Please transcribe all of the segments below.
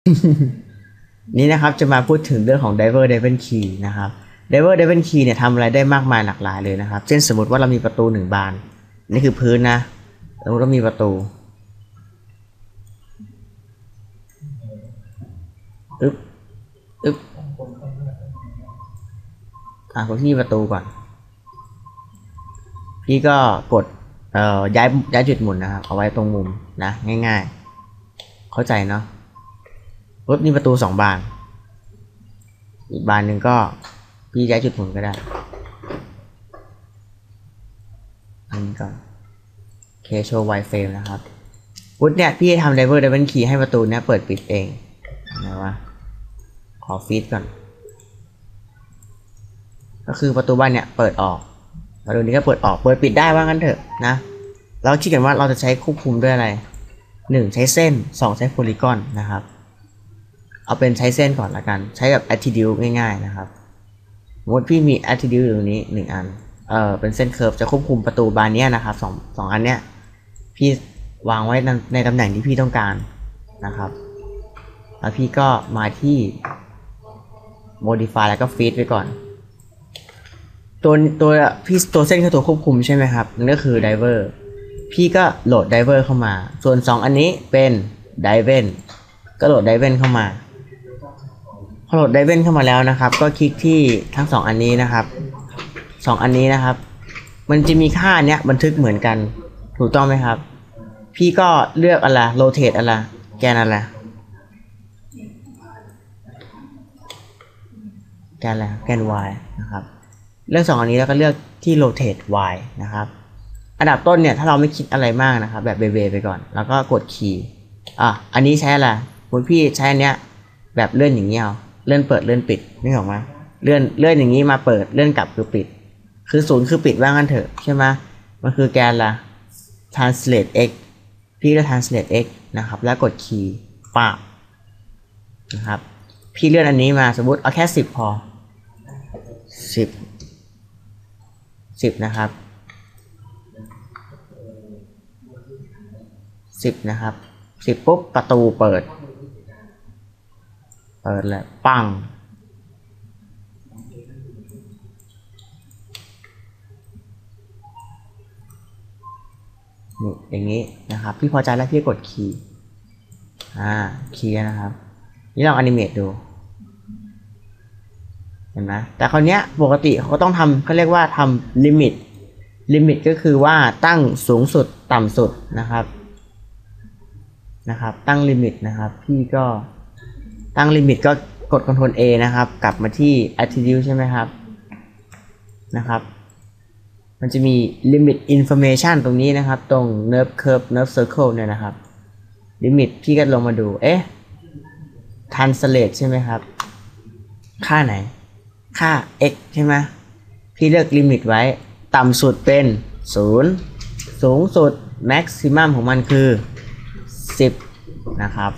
นี่นะครับจะมาพูดถึงเรื่องของ Diver Devil Key นะครับ Diver Devil Key เนี่ยทำอะไรได้มากมายหลากหลายเลยนะครับเช่นสมมติว่าเรามีประตู1 บานนี่คือพื้นนะสมมติว่ามีประตูอึ๊บอึ๊บกดที่ประตูก่อนพี่ก็กดย้ายจุดหมุนนะครับเอาไว้ตรงมุมนะง่ายๆเข้าใจเนาะรถมีประตู2 บานอีกบานหนึ่งก็พี่ย้ายจุดหมุนก็ได้อันนี้ก่อนโอเคโชว์ wireframe นะครับวุฒิเนี่ยพี่ทำ Diver Devil Key ให้ประตูเนี้ยเปิดปิดเองนะว่าขอฟีดก่อนก็คือประตูบ้านเนี่ยเปิดออกประตูนี้ก็เปิดออกเปิดปิดได้ว่างั้นเถอะนะเราคิดกันว่าเราจะใช้ควบคุมด้วยอะไร1ใช้เส้น2ใช้โพลีกอนนะครับเอาเป็นใช้เส้นก่อนละกันใช้แบบ attribute ง่ายๆนะครับสมมติพี่มี attribute ตรงนี้1 อันเป็นเส้นเคิร์ฟจะควบคุมประตูบานนี้นะครับสองอันเนี้ยพี่วางไว้ในตำแหน่งที่พี่ต้องการนะครับแล้วพี่ก็มาที่ modify แล้วก็ feed ไปก่อนตัวเส้นคือตัวควบคุมใช่ไหมครับนั่นก็คือ diver พี่ก็โหลด diver เข้ามาส่วน2 อันนี้เป็น diven ก็โหลด diven เข้ามาพอโหลด diven เข้ามาแล้วนะครับก็คลิกที่ทั้ง2 อันนี้นะครับ2 อันนี้นะครับมันจะมีค่าเนี้ยบันทึกเหมือนกันถูกต้องไหมครับพี่ก็เลือกอะไร rotate อะไรแกนอะไรแกนอะไรแกน y นะครับเลือก2 อันนี้แล้วก็เลือกที่ rotate y นะครับอันดับต้นเนี่ยถ้าเราไม่คิดอะไรมากนะครับแบบเบไปก่อนแล้วก็กดคีย์อันนี้ใช้อะไรคุณพี่ใช้อันเนี้ยแบบเลื่อนอย่างเงี้ยเลื่อนเปิดเลื่อนปิดนึกออกไหมเลื่อนอย่างนี้มาเปิดเลื่อนกลับคือปิดคือ0คือปิดว่างั้นเถอะใช่ไหมมันคือแกนละ translate x พี่ก็ translate x นะครับแล้วกดคีย์ป่านะครับพี่เลื่อนอันนี้มาสมมติเอาแค่10พอ10นะครับนะครับ10ปุ๊บประตูเปิดเลยปังนี่อย่างนี้นะครับพี่พอใจแล้วพี่กดคีย์คีย์นะครับนี่ลองอนิเมตดูเห็นไหมแต่คราวนี้ปกติเขาก็ต้องทำเขาเรียกว่าทำลิมิตก็คือว่าตั้งสูงสุดต่ำสุดนะครับตั้งลิมิตนะครับพี่ก็ตั้งลิมิตก็กด Ctrl A นะครับกลับมาที่ attribute ใช่ไหมครับมันจะมี limit information ตรงนี้นะครับตรง nerve curve nerve circle เนี่ยนะครับ limit พี่ก็ลงมาดูtranslate ใช่ไหมครับค่าไหนค่า x ใช่ไหมพี่เลือก limit ไว้ต่ำสุดเป็น0สูงสุด maximum ของมันคือ10นะครับ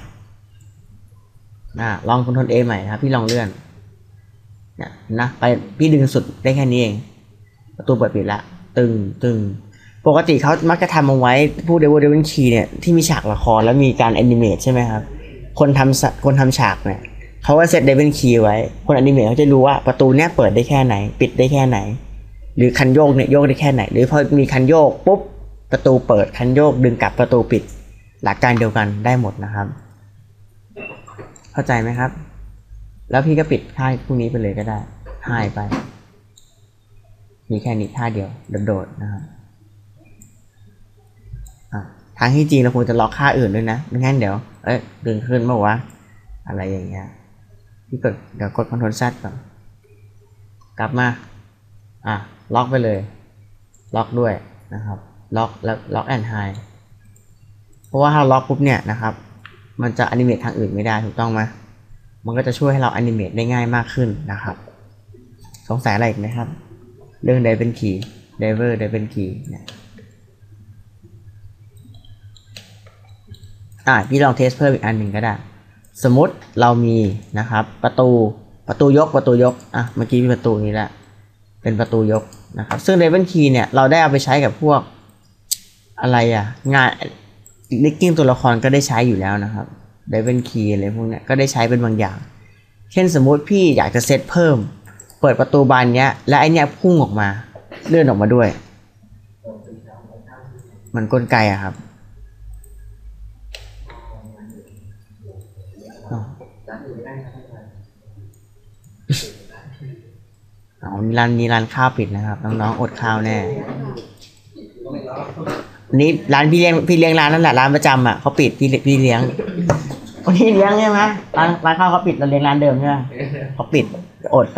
ลอง Ctrl A ใหม่ครับพี่ลองเลื่อนนะไปพี่ดึงสุดได้แค่นี้เองประตูเปิดปิดละตึงปกติเขามักจะทำเอาไว้ผู้ Devil Key เนี่ยที่มีฉากละครแล้วมีการแอนิเมตใช่ไหมครับคนทำฉากเนี่ยเขาก็เซต Devil Key ไว้คนแอนิเมตเขาจะรู้ว่าประตูเนี้ยเปิดได้แค่ไหนปิดได้แค่ไหนหรือคันโยกเนี่ยโยกได้แค่ไหนหรือพอมีคันโยกปุ๊บประตูเปิดคันโยกดึงกลับประตูปิดหลักการเดียวกันได้หมดนะครับเข้าใจไหมครับแล้วพี่ก็ปิดท่าพวกนี้ไปเลยก็ได้หายไปมีแค่นี้ท่าเดียวโดดๆนะครับทางที่จริงเราควรจะล็อกค่าอื่นด้วยนะไม่งั้นเดี๋ยวดึงขึ้นบอกว่าอะไรอย่างเงี้ยพี่เดี๋ยวกด Ctrl Z ก่อนกลับมาล็อกไปเลยล็อกด้วยนะครับล็อกแล้วล็อกแอนด์ไฮเพราะว่าถ้าล็อกปุ๊บเนี่ยนะครับมันจะอนิเมตทางอื่นไม่ได้ถูกต้องไหมมันก็จะช่วยให้เราอนิเมตได้ง่ายมากขึ้นนะครับสงสัยอะไรอีกไหมครับเรื่อง Devil Key Devil Key เนี่ยพี่ลองเทสเพิ่มอีกอันหนึ่งก็ได้สมมติเรามีนะครับประตูยกเมื่อกี้มีประตูนี้แหละเป็นประตูยกนะครับซึ่ง Devil Key เนี่ยเราได้เอาไปใช้กับพวกอะไรงานลิกกิ้งตัวละครก็ได้ใช้อยู่แล้วนะครับ Driven Key อะไรพวกนี้ก็ได้ใช้เป็นบางอย่างเช่นสมมุติพี่อยากจะเซตเพิ่มเปิดประตูบานเนี้ยและไอเนี้ยพุ่งออกมาเลื่อนออกมาด้วยมันกลไกอะครับมีร้านข้าวปิดนะครับน้องๆอดข้าวแน่วันนี้ร้านพี่เลี้ยงร้านนั่นแหละร้านประจำอ่ะเขาปิดพี่เลี้ยงวันนี้เลี้ยงใช่ไหมร้านข้าวเขาปิดเราเลี้ยงร้านเดิมใช่ไหมเขาปิดอดไป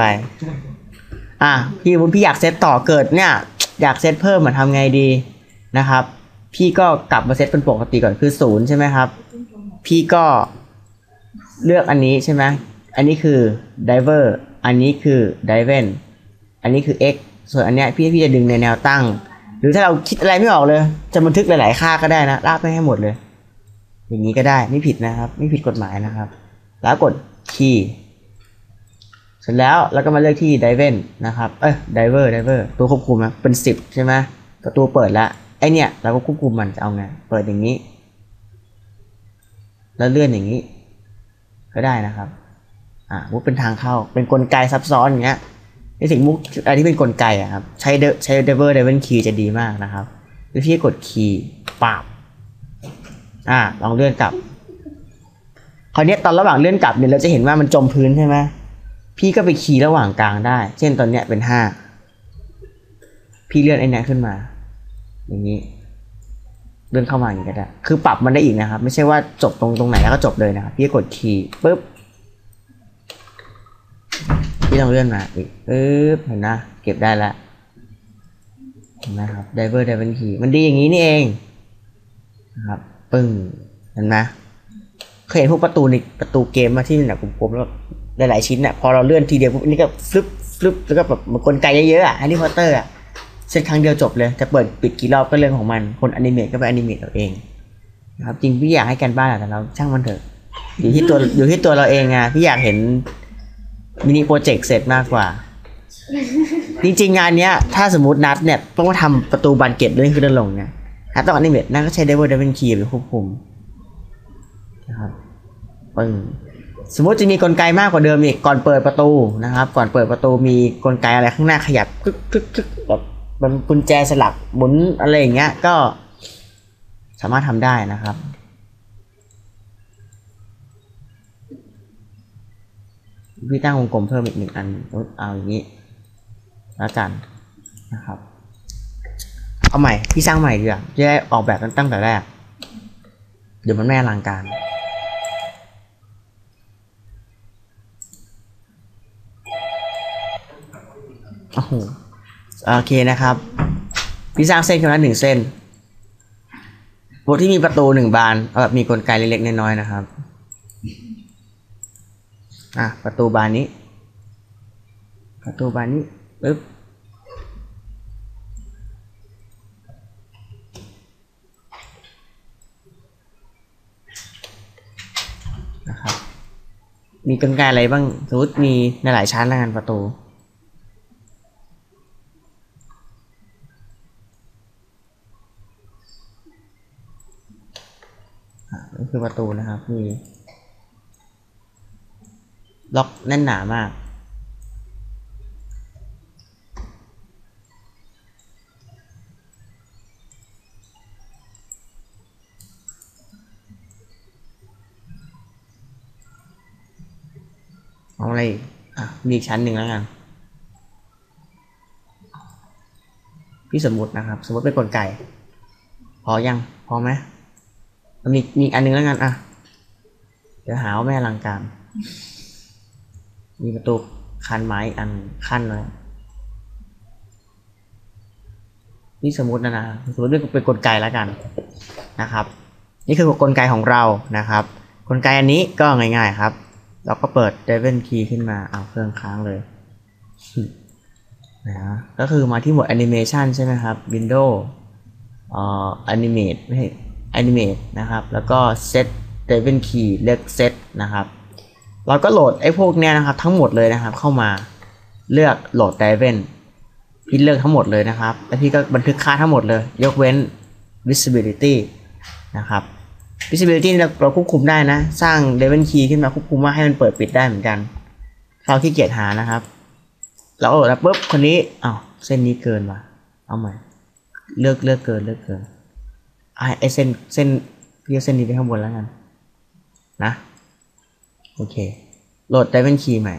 พี่อยากเซตต่อเกิดเนี่ยอยากเซตเพิ่มมาทำไงดีนะครับพี่ก็กลับมาเซตเป็นปกติก่อนคือ0ใช่ไหมครับพี่ก็เลือกอันนี้ใช่ไหมอันนี้คือ diver อันนี้คือ diven อันนี้คือ x ส่วนอันเนี้ยพี่จะดึงในแนวตั้งหรือถ้าเราคิดอะไรไม่ออกเลยจะบันทึกหลายๆค่าก็ได้นะลากไปให้หมดเลยอย่างนี้ก็ได้ไม่ผิดนะครับไม่ผิดกฎหมายนะครับแล้วกด key เสร็จแล้วเราก็มาเลือกที่ diven นะครับdiver ตัวควบคุมนะเป็น10ใช่ไหมประตูเปิดแล้วไอเนี้ยเราก็ควบคุมมันจะเอาไงเปิดอย่างนี้แล้วเลื่อนอย่างนี้ก็ได้นะครับมุกเป็นทางเข้าเป็นกลไกซับซ้อนอย่างเงี้ยในสิ่งมุกอะไรที่เป็นกลไกอะครับใช้ Driven Key จะดีมากนะครับวิธีกด Key ปั๊บลองเลื่อนกลับคราวนี้ตอนระหว่างเลื่อนกลับเนี่ยเราจะเห็นว่ามันจมพื้นใช่ไหมพี่ก็ไปคีย์ระหว่างกลางได้เช่นตอนเนี้ยเป็น5พี่เลื่อนไอ้นี้ขึ้นมาอย่างนี้เลื่อนเข้ามาอย่างนี้ก็ได้คือปรับมันได้อีกนะครับไม่ใช่ว่าจบตรงไหนแล้วก็จบเลยนะครับพี่กดคีย์ปุ๊บพี่ต้องเลื่อนมาอีกเห็นนะเก็บได้แล้วเห็นไหมครับ Driven Key มันดีอย่างนี้นี่เองนะครับปึ้งเห็นไหมเคยเห็นพวกประตูเกมมาที่เป็นแบบกลมๆแล้วหลายๆชิ้นเนี่ยพอเราเลื่อนทีเดียวปุ๊บนี่ก็ฟลึบแล้วก็แบบมันกลไกเยอะๆแฮร์รี่พอตเตอร์เซ็ตครั้งเดียวจบเลยจะเปิดปิดกี่รอบก็เรื่องของมันคนอนิเมตก็ไปอนิเมตเอาเองนะครับจริงพี่อยากให้กันบ้านแต่เราช่างมันเถอะอยู่ที่ตัวเราเองพี่อยากเห็นมินิโปรเจกต์เสร็จมากกว่าจริงๆงานเนี้ยถ้าสมมตินัดเนี่ยต้องมาทำประตูบานเกตเลื่อนขึ้นเลื่อนลงเนี่ยถ้าต้องอนิเมตนั่นก็ใช้Driven Keyไปควบคุมนะครับสมมติจะมีกลไกมากกว่าเดิมอีกก่อนเปิดประตูนะครับก่อนเปิดประตูมีกลไกอะไรข้างหน้าขยับคึกแบบมันกุญแจสลักหมุนอะไรอย่างเงี้ยก็สามารถทำได้นะครับพี่ตั้งวงกลมเพิ่มอีก1 อันเอาอย่างนี้แล้วกันนะครับเอาใหม่พี่สร้างใหม่ดีกว่าจะได้ออกแบบตั้งแต่แรกเดี๋ยวมันไม่อลังการโอเคนะครับพี่สร้างเส้นคนละ1 เส้นบทที่มีประตู1 บานแบบมีกลไกเล็กๆน้อยๆนะครับประตูบานนี้ปึ๊บนะครับมีกลไกอะไรบ้างสมมติมีในหลายชั้นแล้วกันประตูนี่คือประตูนะครับมีล็อกแน่นหนามากเอาอะไรมีอีกชั้นหนึ่งแล้วกันพี่สมมตินะครับสมมติเป็นกลไกพอไหมมีอันนึงแล้วกันเดี๋ยวหาว่าแม่อลังการมีประตูคันไม้อันขั้นเลยนี่สมมติสมมติเป็นกลไกแล้วกันนะครับนี่คือกลไกของเรานะครับกลไกอันนี้ก็ง่ายๆครับเราก็เปิด Driven Key ขึ้นมาเครื่องค้างเลยก็คือมาที่หมวด Animation ใช่ไหมครับ Windows Animate ไม่ใช่ Animate นะครับแล้วก็ Set Driven Key เลือก Set นะครับเราก็โหลดไอ้พวกเนี้ยนะครับทั้งหมดเลยนะครับเข้ามาเลือกโหลด Driven พี่เลือกทั้งหมดเลยนะครับแล้วพี่ก็บันทึกค่าทั้งหมดเลยยกเว้น Visibility นะครับ visibility เราควบคุมได้นะ สร้าง level key ขึ้นมาควบคุมว่าให้มันเปิดปิดได้เหมือนกันเราขี้เกียจหานะครับเราโหลดแล้วปุ๊บคนนี้อ้าวเส้นนี้เกินว่ะเอาใหม่เลือกเกินไอเส้นพี่เอาเส้นนี้ไปข้างบนแล้วกันนะโอเคโหลด level key ใหม่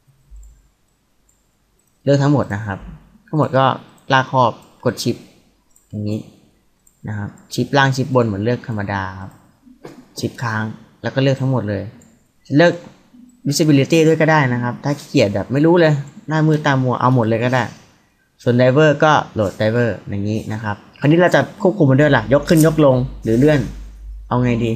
เลือกทั้งหมดนะครับทั้งหมดก็ลากครอบกดชิปอย่างนี้นะครับชิปล่างชิปบนเหมือนเลือกธรรมดาครับชิปค้างแล้วก็เลือกทั้งหมดเลยเลือก visibility ด้วยก็ได้นะครับถ้าขี้เกียจแบบไม่รู้เลยหน้ามือตามัวเอาหมดเลยก็ได้ส่วน diver ก็โหลด diver อย่างนี้นะครับคราวนี้เราจะควบคุมมันด้วยล่ะยกขึ้นยกลงหรือเลื่อนเอาไงดี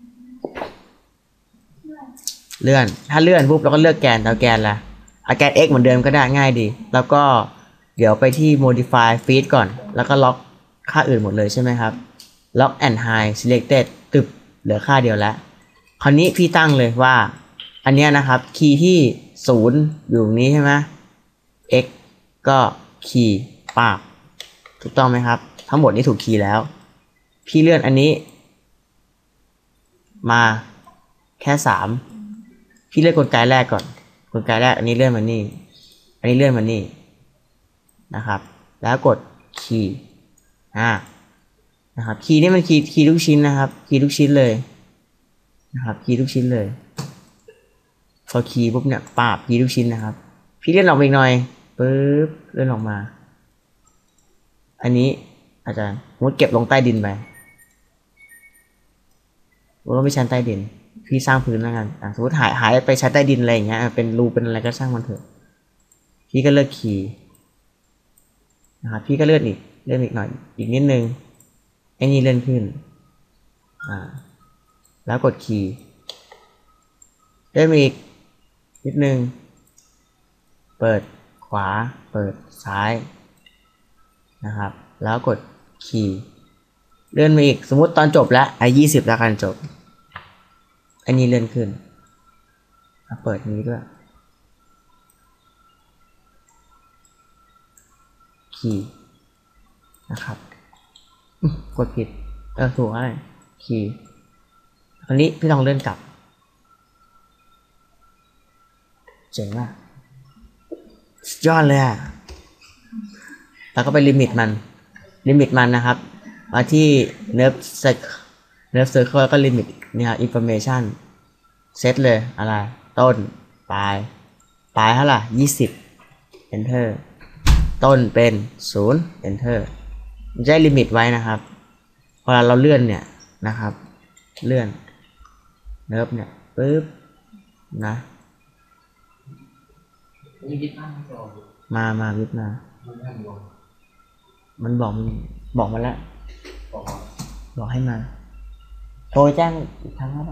เลื่อนถ้าเลื่อนปุ๊บเราก็เลือกแกนเอาแกนละเอาแกน x เหมือนเดิมก็ได้ง่ายดีแล้วก็เดี๋ยวไปที่ modify feed ก่อนแล้วก็ล็อกค่าอื่นหมดเลยใช่ไหมครับ lock and high selected ตึบเหลือค่าเดียวแล้วคราวนี้พี่ตั้งเลยว่าอันเนี้ยนะครับคีย์ที่0อยู่ตรงนี้ใช่ไหม x ก็คีย์ปากถูกต้องไหมครับทั้งหมดนี้ถูกคีย์แล้วพี่เลื่อนอันนี้มาแค่3พี่เลื่อนกลไกแรกก่อนกลไกแรกอันนี้เลื่อนมานี่อันนี้เลื่อนมานี่นะครับแล้วกดคีย์นะครับคีย์นี่มันคีย์ทุกชิ้นนะครับคีย์ทุกชิ้นเลยนะครับคีย์ทุกชิ้นเลยพอคีย์ปุ๊บเนี่ยปาบคีย์ทุกชิ้นนะครับพี่เลื่อนออกไปอีกหน่อยปึ๊บเลื่อนออกมาอันนี้อาจารย์มุดเก็บลงใต้ดินไปมุดลงไปชั้นใต้ดินพี่สร้างพื้นแล้วกันสมมติหายไปชั้นใต้ดินอะไรอย่างเงี้ยเป็นรูเป็นอะไรก็ช่างมันเถอะพี่ก็เลือกคีย์นะครับพี่ก็เลื่อนอีกหน่อยอีกนิดนึงไอ้นี่เลื่อนขึ้นแล้วกดคีย์เลื่อนอีกนิดนึงเปิดขวาเปิดซ้ายนะครับแล้วกดคีย์เลื่อนมาอีกสมมุติตอนจบแล้ว20แล้วกันจบอันนี้เลื่อนขึ้นเปิดนี้ด้วยคีย์นะครับกดผิดถูกอะไรคีย์อันนี้พี่ลองเลื่อนกลับเจ๋งมากยอดเลยแล้วก็ไปลิมิตมันนะครับมาที่ nerve circle ก็ลิมิตนี่ครับ information เซตเลยอะไรต้นปลายเท่าไหร่20 enter ต้นเป็น0 enter มันจะได้ลิมิตไว้นะครับเวลาเราเลื่อนเนี่ยนะครับเลื่อน nerve เนี่ยปึ๊บนะมาวิทมามันบอกมาแล้วบอกให้มาโทรแจ้งอีกครั้งแล้ว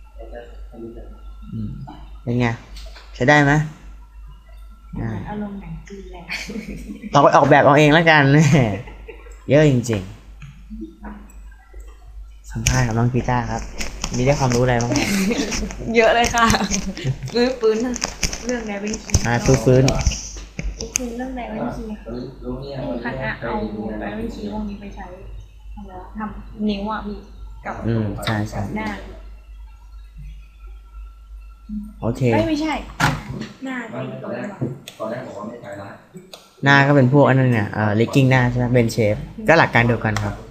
เป็นไงใช้ได้ไหมอารมณ์หนังจีนแหละเราไปออกแบบเอาเองแล้วกันเยอะจริงๆสัมภาษณ์กับน้องกีตาร์ครับมีได้ความรู้อะไรบ้างเยอะเลยค่ะปืนเรื่องไหนเป็นคีย์ฟื้นเรื่องไหนเป็นคีย์คณะเอาไหนเป็นคีย์พวกนี้ไปใช้ทำนิ้วพี่กับใช่หน้าโอเคไม่ใช่หน้าตอนแรกบอกว่าไม่ใช่ละหน้าก็เป็นพวกอันนั้นเนี่ยลิกกิ้งหน้าใช่ไหมเบนเชฟก็หลักการเดียวกันครับ